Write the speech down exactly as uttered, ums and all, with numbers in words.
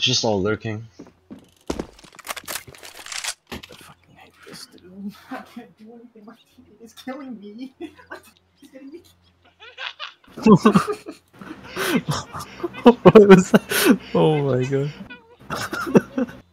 just all lurking. I fucking hate this dude. I can't do anything. My teammate is killing me. He's getting me. What was that? Oh my god.